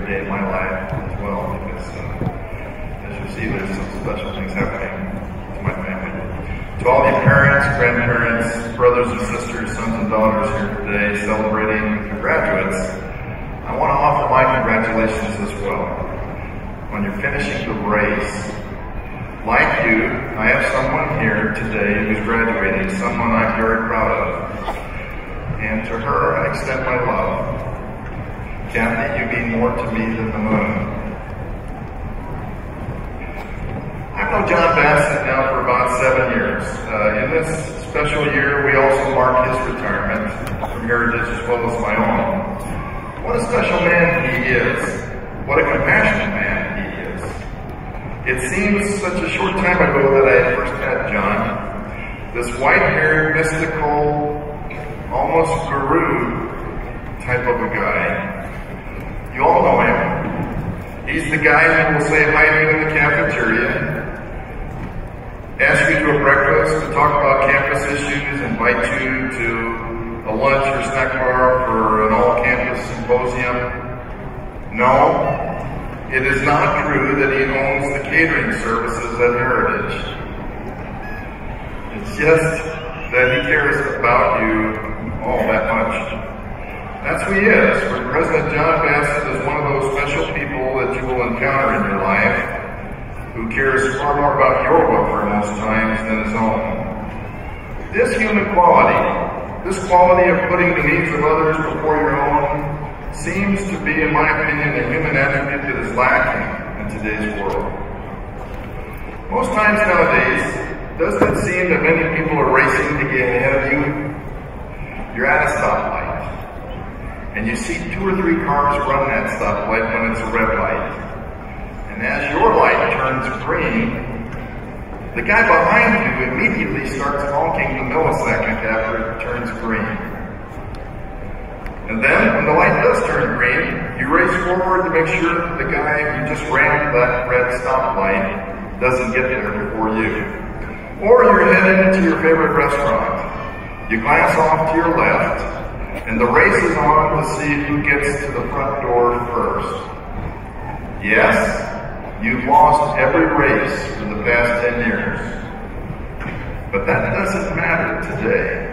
great day in my life as well, because as you see, there's some special things happening to my family. To all the parents, grandparents, brothers and sisters, sons and daughters here today celebrating the graduates, I want to offer my congratulations as well. When you're finishing the race, like you, I have someone here today who's graduating, someone I'm very proud of. And to her, I extend my love. Kathy, you mean more to me than the moon. I've known John Bassett now for about 7 years. In this special year, we also mark his retirement from Heritage as well as my own. What a special man he is. What a compassionate man he is. It seems such a short time ago that I had first met John. This white-haired, mystical, almost guru type of a guy. You all know him. He's the guy who will say hi to you in the cafeteria, ask you to a breakfast to talk about campus issues, invite you to a lunch or snack bar for an all-campus symposium. No, it is not true that he owns the catering services at Heritage. It's just that he cares about you all that much. That's who he is. For President John Bassett is one of those special people that you will encounter in your life who cares far more about your welfare most times than his own. This human quality, this quality of putting the needs of others before your own, seems to be, in my opinion, a human attribute that is lacking in today's world. Most times nowadays, doesn't it seem that many people are racing to get ahead of you? You're at a stoplight, and you see 2 or 3 cars run that stoplight when it's a red light. And as your light turns green, the guy behind you immediately starts honking the millisecond after it turns green. And then, when the light does turn green, you race forward to make sure the guy who just ran that red stoplight doesn't get there before you. Or you're headed to your favorite restaurant. You glance off to your left, and the race is on to see who gets to the front door first. Yes, you've lost every race for the past 10 years. But that doesn't matter today.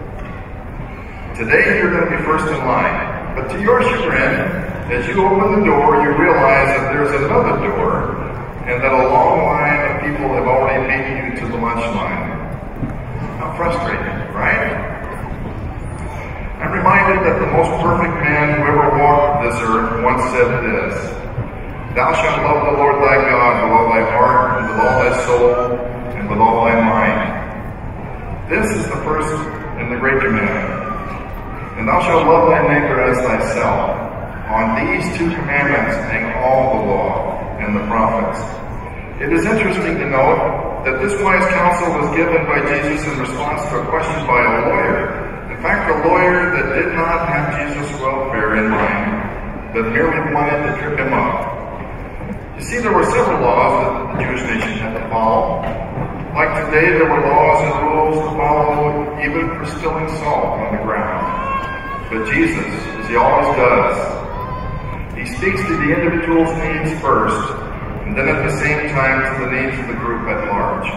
Today you're going to be first in line. But to your chagrin, as you open the door, you realize that there's another door, and that a long line of people have already beaten you to the lunch line. How frustrating, right? I'm reminded that the most perfect man who ever walked this earth once said this: "Thou shalt love the Lord thy God with all thy heart, and with all thy soul, and with all thy mind." This is the first and the great commandment. "And thou shalt love thy neighbor as thyself. On these 2 commandments hang all the law and the prophets." It is interesting to note that this wise counsel was given by Jesus in response to a question by a lawyer. In fact, a lawyer that did not have Jesus' welfare in mind, but merely wanted to trip him up. You see, there were several laws that the Jewish nation had to follow. Like today, there were laws and rules to follow even for spilling salt on the ground. But Jesus, as he always does, he speaks to the individual's needs first, and then at the same time to the needs of the group at large.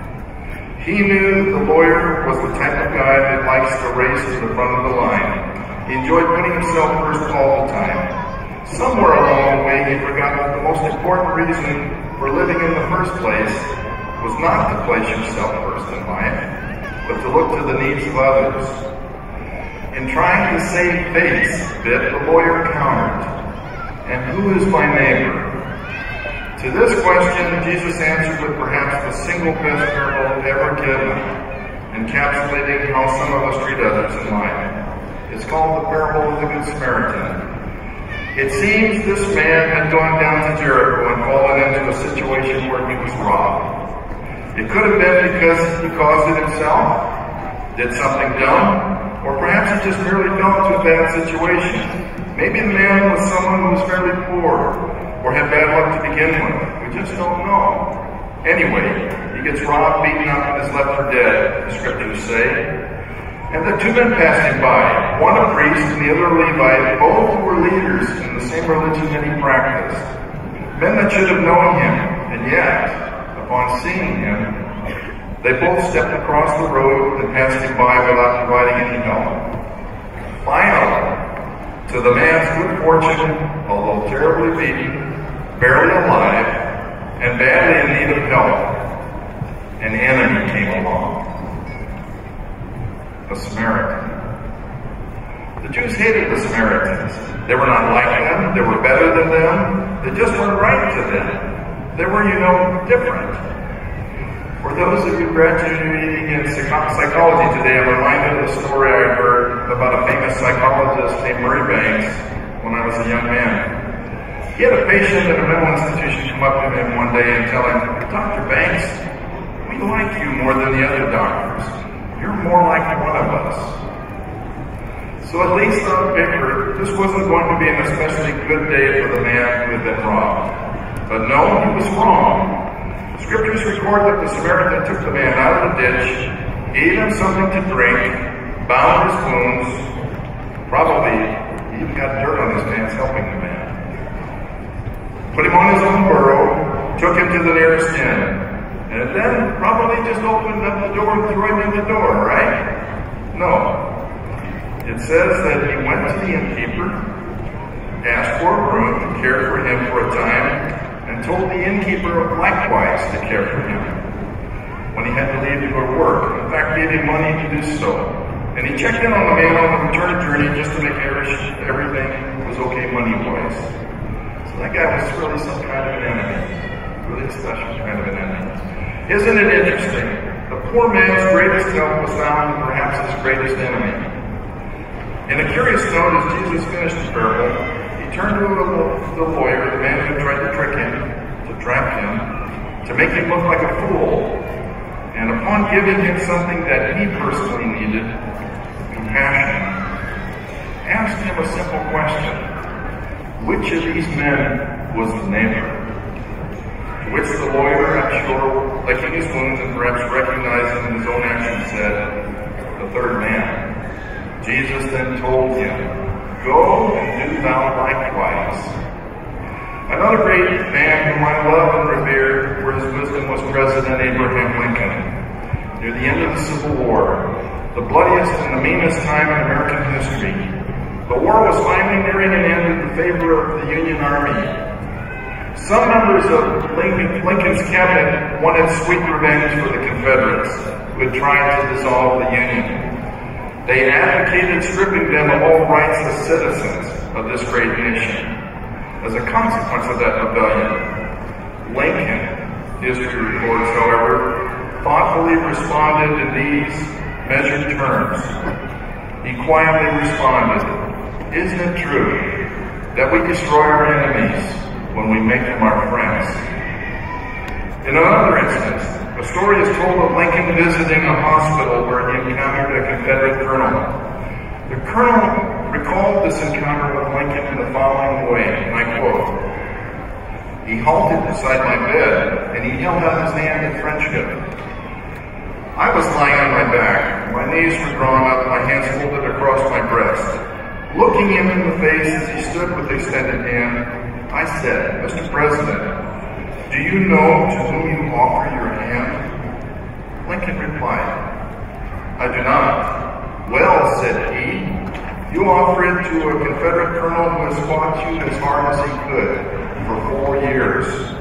He knew the lawyer was the type of guy that likes to race to the front of the line. He enjoyed putting himself first all the time. Somewhere along the way, he forgot that the most important reason for living in the first place was not to place yourself first in life, but to look to the needs of others. In trying to save face a bit, the lawyer countered, "And who is my neighbor?" To this question, Jesus answered with perhaps the single best parable ever given, encapsulating how some of us treat others in life. It's called the parable of the Good Samaritan. It seems this man had gone down to Jericho and fallen into a situation where he was robbed. It could have been because he caused it himself, did something dumb, or perhaps he just merely fell into a bad situation. Maybe the man was someone who was fairly poor, or had bad luck to begin with. We just don't know. Anyway, he gets robbed, beaten up, and is left for dead, the scriptures say. And the two men passed him by, one a priest and the other a Levite. Both were leaders in the same religion that he practiced. Men that should have known him, and yet, upon seeing him, they both stepped across the road and passed him by without providing any help. Finally, to the man's good fortune, although terribly beaten, barely alive, and badly in need of help, an enemy came along. A Samaritan. The Jews hated the Samaritans. They were not like them. They were better than them. They just weren't right to them. They were, different. For those of you graduating in psychology today, I'm reminded of a story I heard about a famous psychologist named Murray Banks when I was a young man. He had a patient at a mental institution come up to him one day and tell him, "Dr. Banks, we like you more than the other doctors. You're more like one of us." So at least on paper, this wasn't going to be an especially good day for the man who had been robbed. But no, he was wrong. Scriptures record that the Samaritan took the man out of the ditch, gave him something to drink, bound his wounds, probably even got dirt on his pants helping the man, put him on his own burro, took him to the nearest inn, and then probably just opened up the door and threw him in the door, right? No. It says that he went to the innkeeper, asked for a room, cared for him for a time, and told the innkeeper likewise to care for him when he had to leave to go to work. In fact, gave him money to do so. And he checked in on the man on the return journey just to make everything was okay money-wise. So that guy was really some kind of an enemy. Really a special kind of an enemy. Isn't it interesting? The poor man's greatest help was found in perhaps his greatest enemy. In a curious note, as Jesus finished the parable, he turned to the lawyer, the man who tried to trick him, to trap him, to make him look like a fool. And upon giving him something that he personally needed, compassion, asked him a simple question. Which of these men was the neighbor? To which the lawyer, I'm sure, licking his wounds and perhaps recognizing his own action, said, "The third man." Jesus then told him, "Go and do thou likewise." Another great man whom I love and revere for his wisdom was President Abraham Lincoln. Near the end of the Civil War, the bloodiest and the meanest time in American history, the war was finally nearing an end in favor of the Union Army. Some members of Lincoln's cabinet wanted sweet revenge for the Confederates who had tried to dissolve the Union. They advocated stripping them of all rights as citizens of this great nation. As a consequence of that rebellion, Lincoln, history records, however, thoughtfully responded in these measured terms. He quietly responded, "Isn't it true that we destroy our enemies when we make them our friends?" In another instance, a story is told of Lincoln visiting a hospital where he encountered a Confederate colonel. The colonel recalled this encounter with Lincoln in the following way, and I quote, "He halted beside my bed, and he held out his hand in friendship. I was lying on my back, my knees were drawn up, my hands folded across my breast. Looking him in the face as he stood with extended hand, I said, 'Mr. President, do you know to whom you offer your hand?' Lincoln replied, 'I do not.' 'Well,' said he, 'you offer it to a Confederate colonel who has fought you as hard as he could for 4 years.'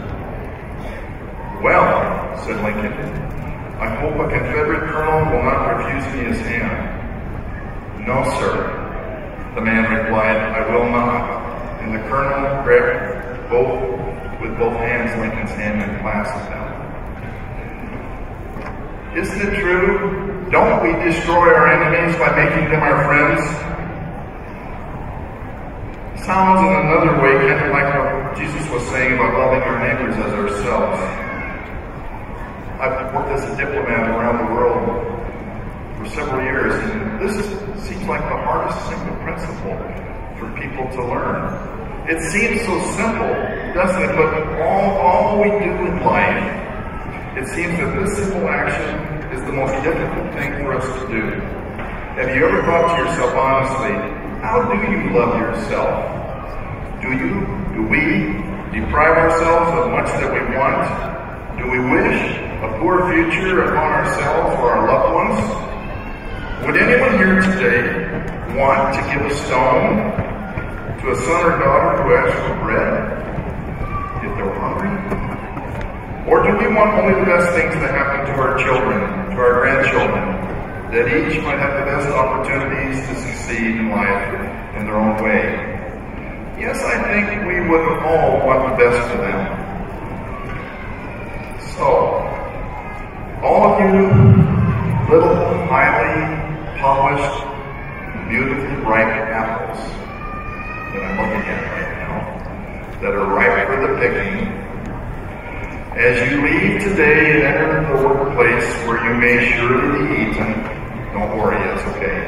'Well,' said Lincoln, 'I hope a Confederate colonel will not refuse me his hand.' 'No, sir,' the man replied, 'I will not.' And the colonel grabbed with both hands Lincoln's hand and clasped them. Isn't it true? Don't we destroy our enemies by making them our friends? Sounds in another way kind of like what Jesus was saying about loving our neighbors as ourselves. I've worked as a diplomat around the world for several years, and this seems like the hardest single principle for people to learn. It seems so simple, doesn't it? But all we do in life, it seems that this simple action is the most difficult thing for us to do. Have you ever thought to yourself honestly, how do you love yourself? Do we deprive ourselves of much that we want? Do we wish a poor future upon ourselves or our loved ones? Would anyone here today want to give a stone to a son or daughter who asks for bread if they're hungry? Or do we want only the best things to happen to our children, to our grandchildren, that each might have the best opportunities to succeed in life in their own way? Yes, I think we would all want the best for them. So, all of you little, highly polished, beautifully ripe apples that I'm looking at right now, that are ripe for the picking, as you leave today and enter the workplace where you may surely be eaten, don't worry, it's okay.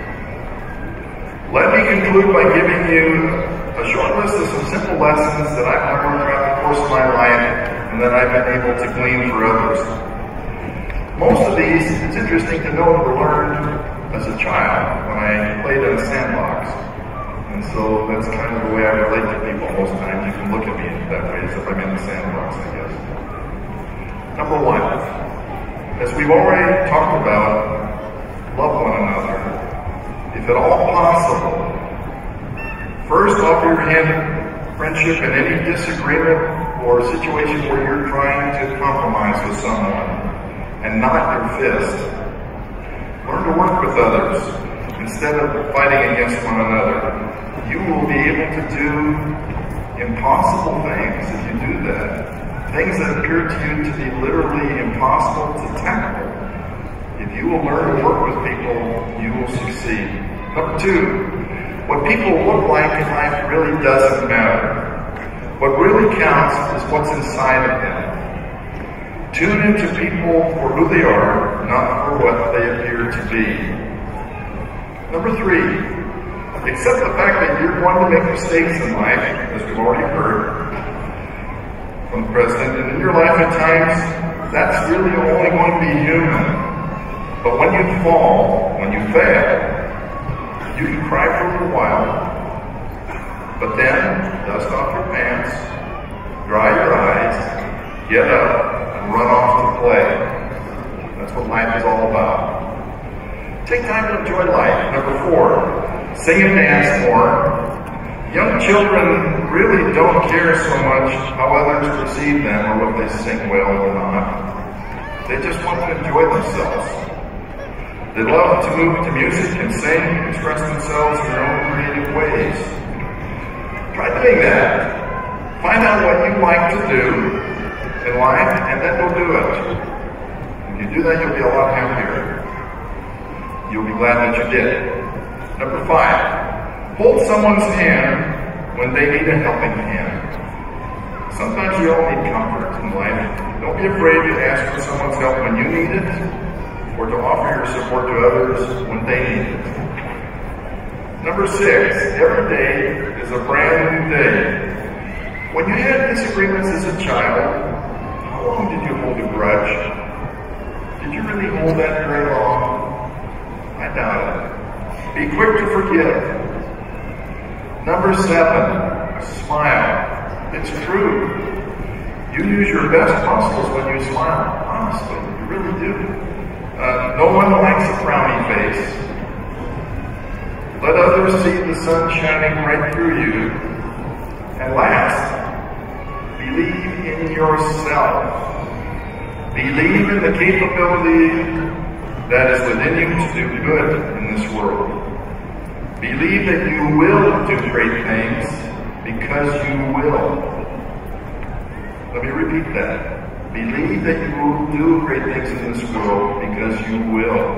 Let me conclude by giving you a short list of some simple lessons that I've learned throughout the course of my life and that I've been able to glean for others. Most of these, it's interesting to know, were learned as a child when I played in a sandbox. And so that's kind of the way I relate to people most times. You can look at me that way as if I'm in the sandbox, I guess. Number one, as we've already talked about, love one another. If at all possible, first offer your hand of friendship in any disagreement or situation where you're trying to compromise with someone, and not your fist. Learn to work with others instead of fighting against one another. You will be able to do impossible things if you do that. Things that appear to you to be literally impossible to tackle. If you will learn to work with people, you will succeed. Number two, what people look like in life really doesn't matter. What really counts is what's inside of them. Tune into people for who they are, not for what they appear to be. Number three, accept the fact that you're going to make mistakes in life, as we've already heard from the President, and in your life at times, that's really only going to be human. But when you fall, when you fail, you can cry for a little while, but then dust off your pants, dry your eyes, get up, and run off to play. That's what life is all about. Take time to enjoy life. Number four, sing and dance more. Young children really don't care so much how others perceive them or what they sing well or not. They just want to enjoy themselves. They love to move to music and sing and express themselves in their own creative ways. Try doing that. Find out what you like to do in life, and then go do it. If you do that, you'll be a lot happier. You'll be glad that you did. Number five, hold someone's hand when they need a helping hand. Sometimes we all need comfort in life. Don't be afraid to ask for someone's help when you need it, or to offer your support to others when they need it. Number six, every day is a brand new day. When you had disagreements as a child, how long did you hold a grudge? Did you really hold that very long? I doubt it. Be quick to forgive. Number seven, smile. It's true. You use your best muscles when you smile. Honestly, you really do. No one likes a frowny face. Let others see the sun shining right through you. And last, believe in yourself. Believe in the capability that is within you to do good in this world. Believe that you will do great things because you will. Let me repeat that. Believe that you will do great things in this world because you will.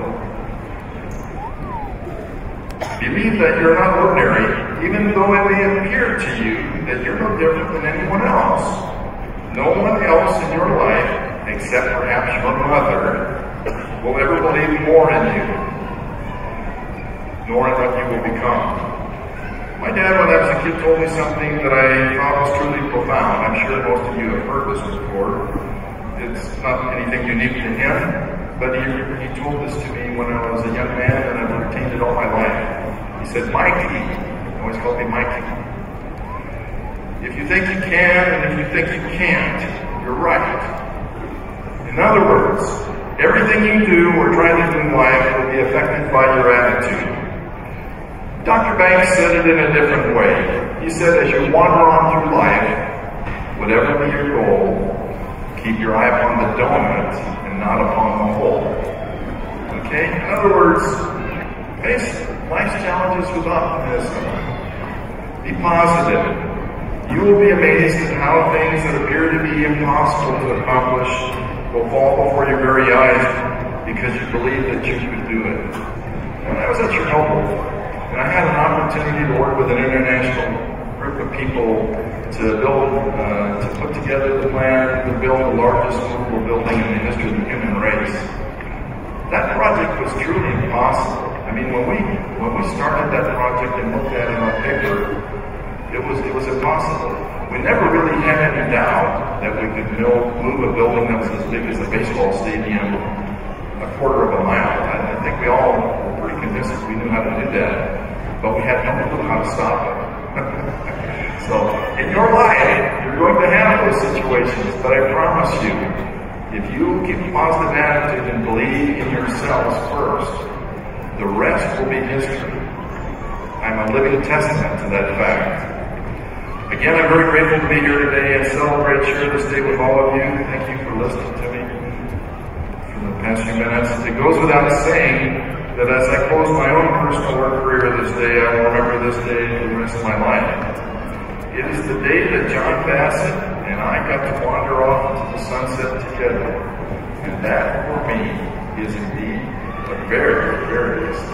Believe that you're not ordinary, even though it may appear to you that you're no different than anyone else. No one else in your life, except perhaps your mother, will ever believe more in you, nor in what you will become. My dad, when I was a kid, told me something that I thought was truly profound. I'm sure most of you have heard this before. It's not anything unique to him. but he told this to me when I was a young man, and I've retained it all my life. He said, Mikey, he always called me Mikey. If you think you can, and if you think you can't, you're right. In other words, everything you do or try to do in life will be affected by your attitude. Dr. Banks said it in a different way. He said, as you wander on through life, whatever be your goal, keep your eye upon the donut and not upon the hole. Okay? In other words, face life's challenges with optimism. Be positive. You will be amazed at how things that appear to be impossible to accomplish will fall before your very eyes because you believe that you could do it. When I was at Chernobyl, and I had an opportunity to work with an international group of people to build, to put together the plan to build the largest movable building in the history of the human race. That project was truly impossible. I mean, when we started that project and looked at it on paper, it was impossible. We never really had any doubt that we could move a building that was as big as a baseball stadium a quarter of a mile. I think we all were pretty convinced that we knew how to do that, but we had no clue how to stop it. So, in your life, you're going to have those situations, but I promise you, if you keep a positive attitude and believe in yourselves first, the rest will be history. I'm a living testament to that fact. Again, I'm very grateful to be here today and celebrate, share this day with all of you. Thank you for listening to me for the past few minutes. It goes without saying that as I close my own personal work career this day, I will remember this day for the rest of my life. It is the day that John Bassett and I got to wander off into the sunset together. And that, for me, is indeed a very, very